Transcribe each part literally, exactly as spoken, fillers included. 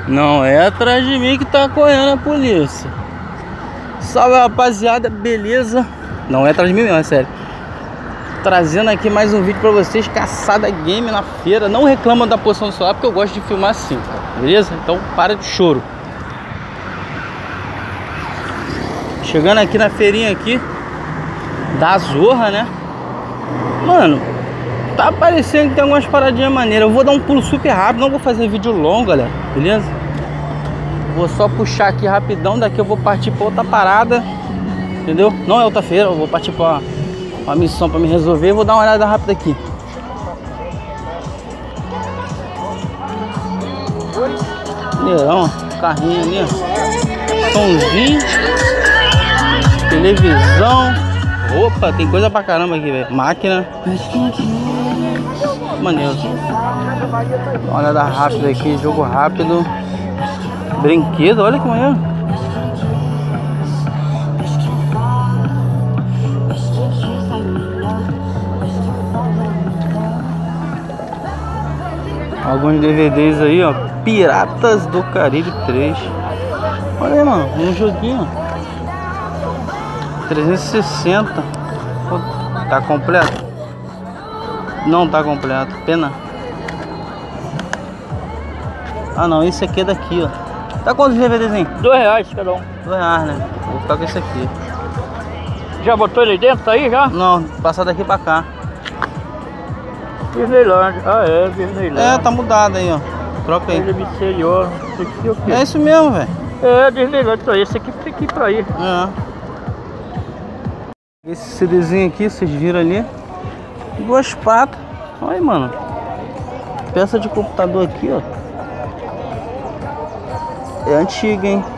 Não é atrás de mim que tá correndo a polícia. Salve, rapaziada, beleza? Não é atrás de mim mesmo, é sério. Trazendo aqui mais um vídeo pra vocês. Caçada game na feira. Não reclama da posição do celular, porque eu gosto de filmar assim, cara. Beleza? Então para de choro. Chegando aqui na feirinha aqui da Zorra, né? Mano, tá aparecendo que tem algumas paradinhas maneiras. Eu vou dar um pulo super rápido. Não vou fazer vídeo longo, galera. Beleza? Vou só puxar aqui rapidão. Daqui eu vou partir pra outra parada. Entendeu? Não é outra feira. Eu vou partir pra uma missão pra me resolver. Vou dar uma olhada rápida aqui. Neirão, carrinho ali, ó. Somzinho. Televisão. Opa, tem coisa pra caramba aqui, velho. Máquina. Maneiro. Dá uma olhada rápida aqui, jogo rápido. Brinquedo, olha que maneiro. Alguns D V Ds aí, ó. Piratas do Caribe três. Olha aí, mano, um joguinho. trezentos e sessenta. Pô, tá completo? Não tá completo, pena. Ah não, esse aqui é daqui, ó. Tá quantos D V Dzinho? Dois reais cada um. Dois reais, né? Vou ficar com esse aqui. Já botou ele dentro, tá aí já? Não, passar daqui pra cá. Disneyland. Ah é, Disneyland. É, tá mudado aí, ó. Troca aí. Ele me seriou. É isso mesmo, velho. É, Disneyland, então esse aqui tem que ir pra aí. É. Esse CDzinho aqui, vocês viram ali. Duas patas. Olha aí, mano. Peça de computador aqui, ó. É antigo, hein?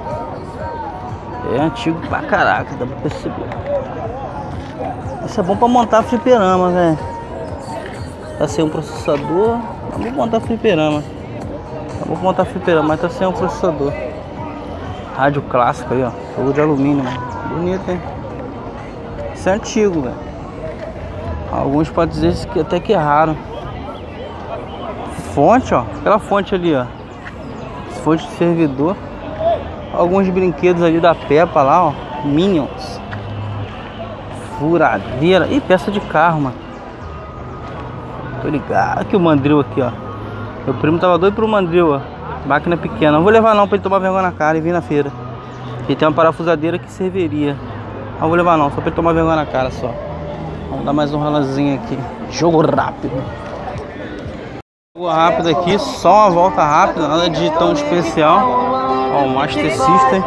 É antigo pra caraca, dá pra perceber. Isso é bom pra montar fliperama, velho. Tá sem um processador. Tá bom pra montar fliperama. Tá bom pra montar fliperama, mas tá sem um processador. Rádio clássico aí, ó. Fogo de alumínio, mano. Bonito, hein? Isso é antigo, velho. Alguns podem dizer que até que é raro. Fonte, ó. Aquela fonte ali, ó. Fonte de servidor. Alguns brinquedos ali da Peppa lá, ó. Minions. Furadeira. Ih, peça de carro, mano. Tô ligado. Aqui o mandril aqui, ó. Meu primo tava doido pro mandril, ó. Máquina pequena. Não vou levar não pra ele tomar vergonha na cara e vir na feira. E tem uma parafusadeira que serviria. Não vou levar não, só pra ele tomar vergonha na cara só. Vamos dar mais um rolanzinho aqui. Jogo rápido. Jogo rápido aqui, só uma volta rápida, nada de tão especial. Ó, o Master System.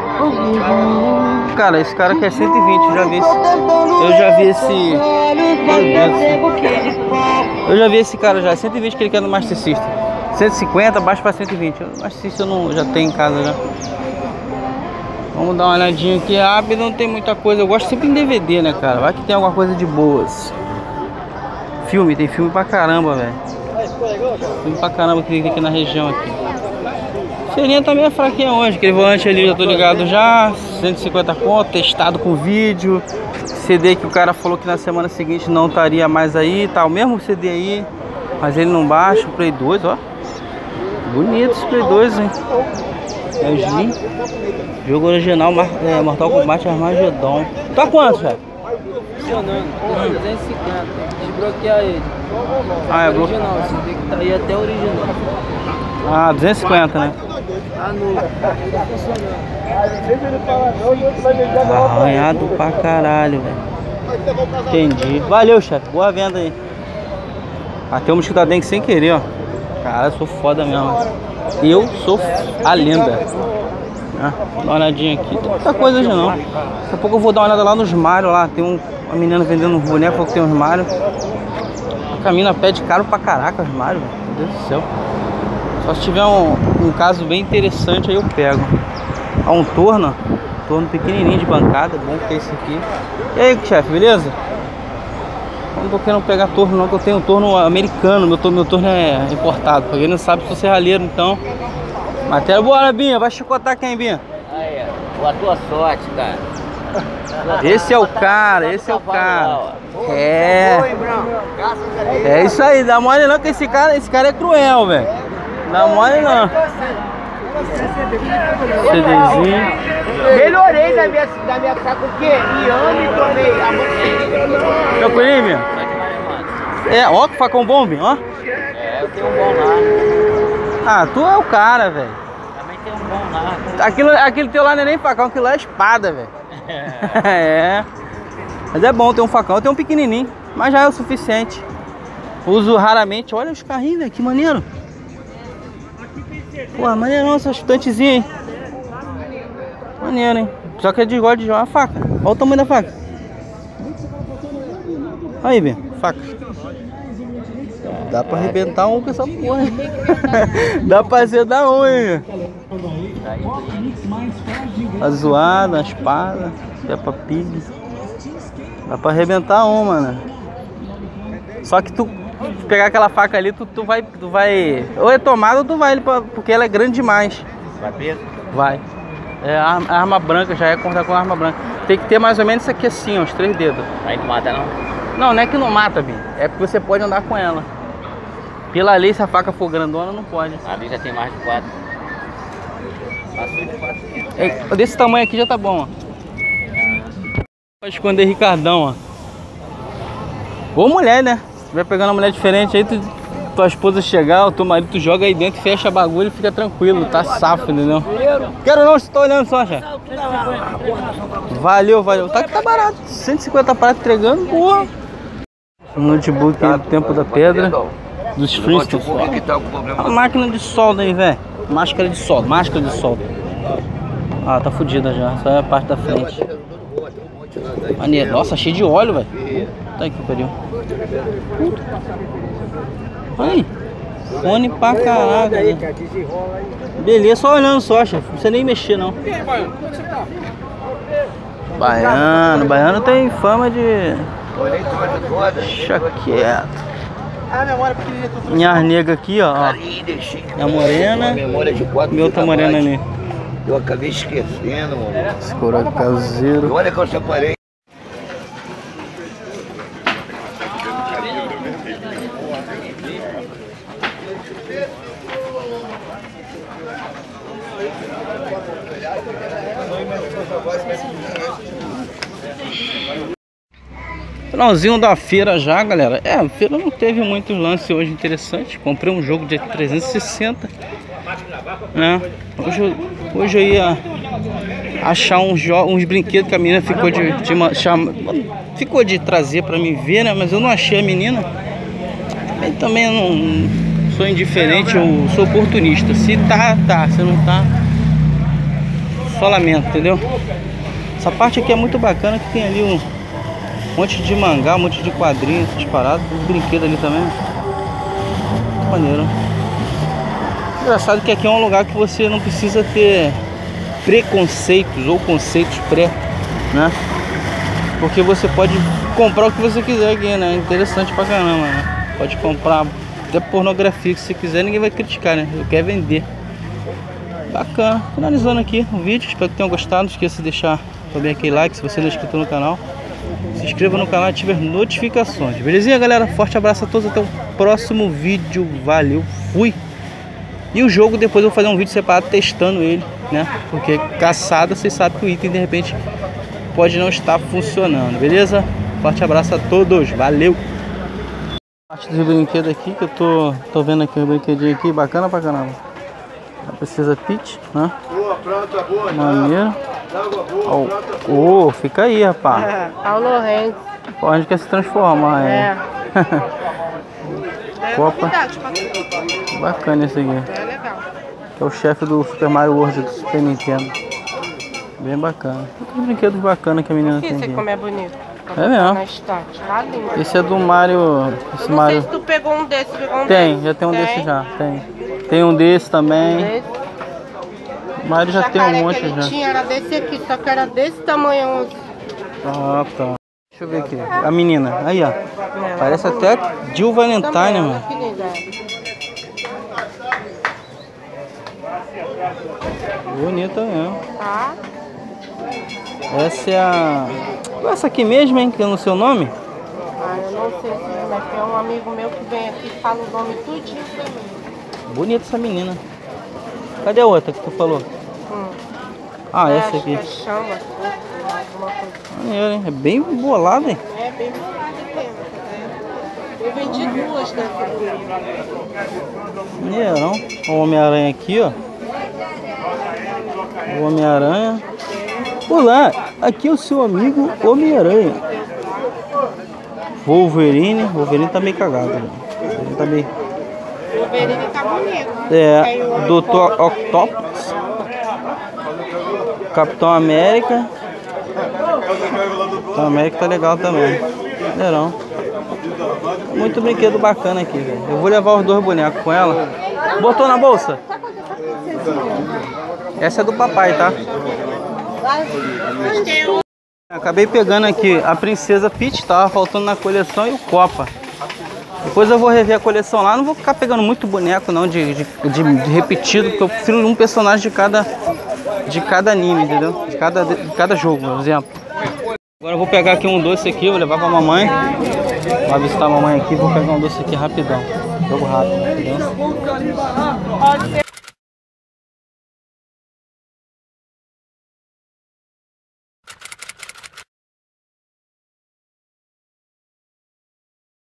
Cara, esse cara quer cento e vinte, eu já vi esse. Eu já vi esse. Meu Deus. Eu já vi esse cara já, cento e vinte que ele quer no Master System. cento e cinquenta, baixo pra cento e vinte. O Master System eu não, já tenho em casa já. Vamos dar uma olhadinha aqui rápido, não tem muita coisa. Eu gosto sempre em D V D, né, cara? Vai que tem alguma coisa de boas. Filme, tem filme pra caramba, velho. Filme pra caramba que tem aqui na região aqui. Feirinha também é fraquinha hoje. Aquele volante ali, já tô ligado já. cento e cinquenta conto, testado com vídeo. C D que o cara falou que na semana seguinte não estaria mais aí. Tá o mesmo C D aí, mas ele não baixa. O Play dois, ó. Bonito esse Play dois, hein? É o Slim. Jogo original, é, Mortal Kombat Armageddon. Tá quanto, velho? Funcionando, trezentos e cinquenta. Desbloquear ele. Ah, é original, você tem que estar aí até o original. Ah, duzentos e cinquenta, né? Tá novo. Tá funcionando. Arranhado pra caralho, velho. Entendi. Valeu, chefe. Boa venda aí. Até um mosquito dentro sem querer, ó. Cara, eu sou foda mesmo. Eu sou a lenda. Ah, dá uma olhadinha aqui. Não tem muita coisa hoje não. Daqui a pouco eu vou dar uma olhada lá nos Mario lá. Tem um, uma menina vendendo um boneco, falou que tem uns Mario. A Camina pede caro pra caraca os Mario, meu Deus do céu. Só se tiver um, um caso bem interessante aí eu pego. Há um torno, torno pequenininho de bancada, bom que é esse aqui. E aí, chefe, beleza? Eu não tô querendo pegar torno não, que eu tenho um torno americano, meu torno, meu torno é importado. Pra quem não sabe, sou serralheiro, então. Matéria boa, Binha, vai chicotar quem, Binha? Aí, ó, a tua sorte, cara. Esse é o cara, esse é o cara. É. É isso aí, dá mole não que esse cara, esse cara é cruel, velho. Dá mole não. CDzinho. Melhorei da minha, da minha faca o quê? Iame e tomei. Meu primo? É, ó que facão bom, Binho, ó. É, eu tenho um bom lá. Ah, tu é o cara, velho. Também tem um bom lá. Aquilo, aquele teu lá não é nem facão, aquilo lá é espada, velho. É. Mas é bom ter um facão, eu tenho um pequenininho, mas já é o suficiente. Uso raramente. Olha os carrinhos, velho, que maneiro. Pô, maneirão essa estantezinha, hein. Maneiro, hein. Só que é de gosto de jogar a faca. Olha o tamanho da faca. Aí, Bem, faca. Dá pra arrebentar um com essa porra. Dá pra ser da um, hein. A zoada, a espada, Peppa Pig. Dá pra arrebentar um, mano. Só que tu pegar aquela faca ali, tu, tu vai. Tu vai. Ou é tomada ou tu vai, porque ela é grande demais. Vai peso? Vai. É a arma, a arma branca, já é cortar com a arma branca. Tem que ter mais ou menos isso aqui assim, ó, os três dedos. Aí não mata não? Não, não é que não mata, Bim. É porque você pode andar com ela. Pela lei, se a faca for grandona, não pode. Ali já tem mais de quatro. Passou de quatro. É, desse tamanho aqui já tá bom, ó. Pra esconder Ricardão, ó. Ou mulher, né? Se tiver pegando uma mulher diferente aí, tu, tua esposa chegar, o teu marido, tu joga aí dentro, fecha a bagulho e fica tranquilo, tá safo, entendeu? Quero não, você tá olhando só, já. Valeu, valeu. Tá que tá barato. cento e cinquenta pratos entregando, porra. O notebook aí do Tempo da Pedra. Dos Flintstones. A máquina de solda aí, velho. Máscara de solda, máscara de solda. Ah, tá fodida já. Só é a parte da frente. Maneiro. Nossa, cheio de óleo, velho. Tá aqui, pariu. Aí. Fone pra caraca, né? Beleza, só olhando só, chefe. Não precisa nem mexer, não. Baiano. Baiano tem fama de... Deixa quieto. Minha nega aqui, ó. Minha morena. Minha outra morena ali. Eu acabei esquecendo, mano. Esse coroa caseiro. Olha que eu separei. Finalzinho da feira já, galera. É, a feira não teve muitos lances hoje interessantes. Comprei um jogo de trezentos e sessenta, né? Hoje, hoje eu ia achar uns, uns brinquedos que a menina ficou de, de chama, ficou de trazer pra mim ver, né? Mas eu não achei a menina. Também, também eu não sou indiferente, eu sou oportunista. Se tá, tá. Se não tá, só lamento, entendeu? Essa parte aqui é muito bacana, que tem ali um Um monte de mangá, um monte de quadrinhos, essas paradas, os brinquedos ali também. Muito maneiro. Engraçado que aqui é um lugar que você não precisa ter preconceitos ou conceitos pré, né? Porque você pode comprar o que você quiser aqui, né? Interessante pra caramba, né? Pode comprar até pornografia que você quiser, ninguém vai criticar, né? Eu quero vender. Bacana. Finalizando aqui o vídeo, espero que tenham gostado. Não esqueça de deixar também aquele like se você não é inscrito no canal. Se inscreva no canal e ative as notificações. Belezinha, galera? Forte abraço a todos. Até o próximo vídeo. Valeu. Fui. E o jogo, depois eu vou fazer um vídeo separado testando ele, né? Porque caçada, vocês sabem que o item, de repente, pode não estar funcionando. Beleza? Forte abraço a todos. Valeu. Parte dos brinquedos aqui, que eu tô, tô vendo aqui o brinquedinho aqui. Bacana pra caramba. Precisa Peach, né? Boa, pronta, boa. Maneiro. Ô, oh, oh, fica aí, rapaz. É, Paulo Lourenço. Pô, a gente quer se transformar, é. É. Copa. Bacana esse aqui. É legal. Que é o chefe do Super Mario World do Super Nintendo. Bem bacana. Tem brinquedos bacanas que a menina tem Esse aqui. como é bonito. É mesmo. Na estante. Tá lindo. Esse é do Mario. Esse Eu não Mario... sei se tu pegou um desse. Pegou um Tem, desse. já tem um Tem? desse já. Tem. Tem um desse também. Desse. O Mario já tem um monte que ele já. tinha era desse aqui, só que era desse tamanho. Ah, tá. Deixa eu ver aqui. A menina. Aí, ó. Parece até Jill Valentine, Tamanho, mano. que linda. Bonita mesmo. Tá? Essa é a... Essa aqui mesmo, hein? Que é no seu nome? Ah, eu não sei se é, mas tem um amigo meu que vem aqui e fala o nome tudinho pra mim. Bonita essa menina. Cadê a outra que tu falou? Hum. Ah, É, essa acho aqui. que é chama, alguma coisa. Maneiro, hein? É bem bolada, hein? É bem bolado o tema. Eu vendi duas da figurinha. Maneirão. O Homem-Aranha aqui, ó. O Homem-Aranha. Olá, aqui é o seu amigo Homem-Aranha. Wolverine. Wolverine tá meio cagado, né? Wolverine tá meio... O Wolverine tá bonito. É, Tem o doutor Octopus. Capitão América. Capitão América tá legal também. Maneirão. Muito brinquedo bacana aqui, velho. Eu vou levar os dois bonecos com ela. Botou na bolsa? Essa é do papai, tá? Acabei pegando aqui a Princesa Peach, tava faltando na coleção, e o Copa. Depois eu vou rever a coleção lá. Não vou ficar pegando muito boneco não de, de, de, de repetido, porque eu prefiro um personagem de cada, de cada anime, entendeu? De cada, de cada jogo, por exemplo. Agora eu vou pegar aqui um doce aqui, vou levar pra mamãe. Vai visitar a mamãe aqui, vou pegar um doce aqui rapidão. Jogo rápido, entendeu?